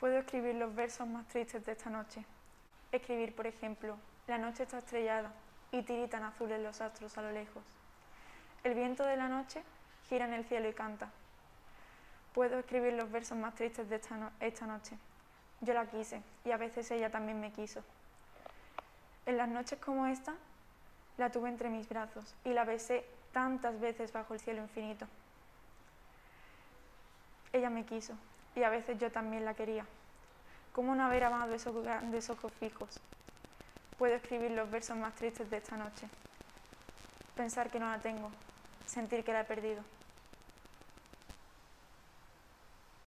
Puedo escribir los versos más tristes de esta noche. Escribir, por ejemplo, la noche está estrellada y tiritan azules los astros a lo lejos. El viento de la noche gira en el cielo y canta. Puedo escribir los versos más tristes de esta noche. Yo la quise y a veces ella también me quiso. En las noches como esta, la tuve entre mis brazos y la besé tantas veces bajo el cielo infinito. Ella me quiso y a veces yo también la quería. ¿Cómo no haber amado esos grandes ojos fijos? Puedo escribir los versos más tristes de esta noche. Pensar que no la tengo, sentir que la he perdido.